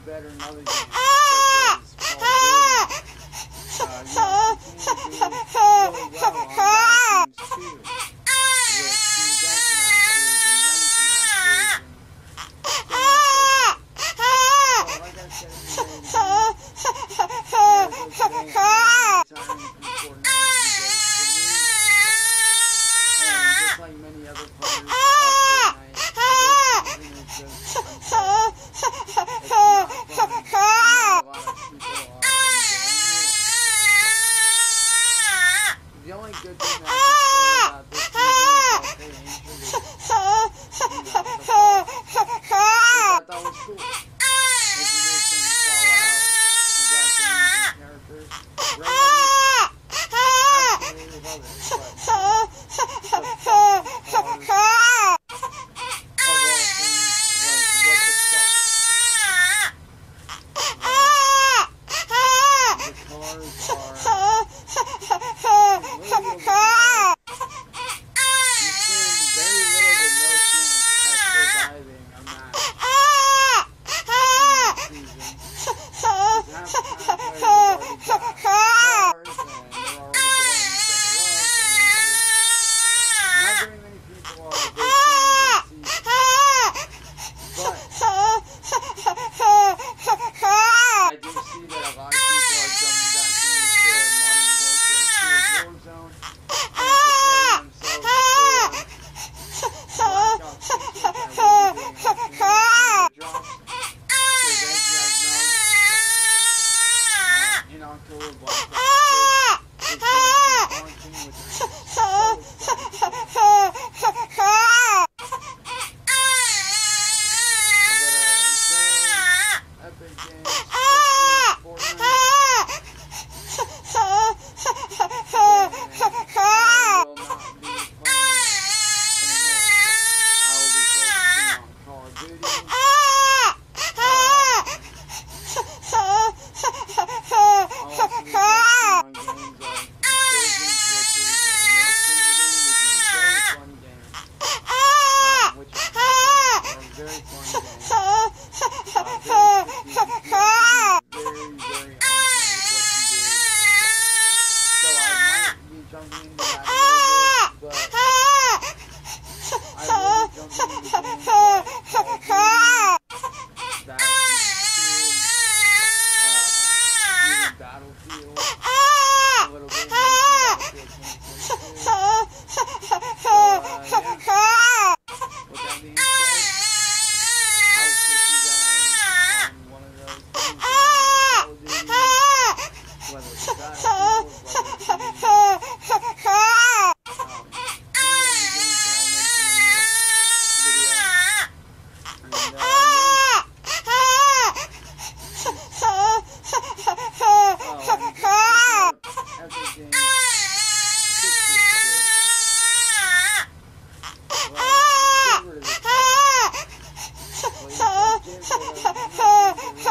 better in other games, such as Call of Duty. You know, continue to do really well on bad teams too, with team death matches and ranked matches and so on and so forth. So like I said, today, today, I'm retiring from Fortnite because for me, and just like many other players of Fortnite, this season is just unfair. It's not fun. Not a lot of people are enjoying it. The only good thing that I can say about this season is that they introduced, the fall, which I thought was cool. Introducing Fallout, weapons, and characters. Great idea. Absolutely love it. But the fucking cars of all things, like, what the fuck? The cars are completely overpowered. You stand very little to no chance at surviving a match in this season. Because half the time players have already got cars and they're already blowing each other up, and it's just not very many people are a big fan of this season. But I do see that a lot of people are jumping back into Modern Warfare 2 Warzone and preparing themselves for Black Ops 6, which I will be doing on the drops. Because as you guys know, in October, Black Ops 6 is going to be launching, which I'm so excited for. But until Epic Games fixes Fortnite, then I will not be playing anymore. I will be focusing on Call of Duty, I'll also be focusing on games like Insurgents, which is a Nelson game, which is a very fun game, which I have played, a very fun game. Very tricky, you have to be very, very on point with what you do. So I might be jumping into that a little bit, but I will be jumping into games like Call of Duty, even Battlefield, a little bit more Battlefield 2042. So, yeah. With that being said, I will catch you guys on one of those things, Call of Duty, whether it's Battlefield, whether it's any of the games that I mentioned in this video. And, Epic Games fixed this shit. Well, get rid of the car. Well, you can get rid of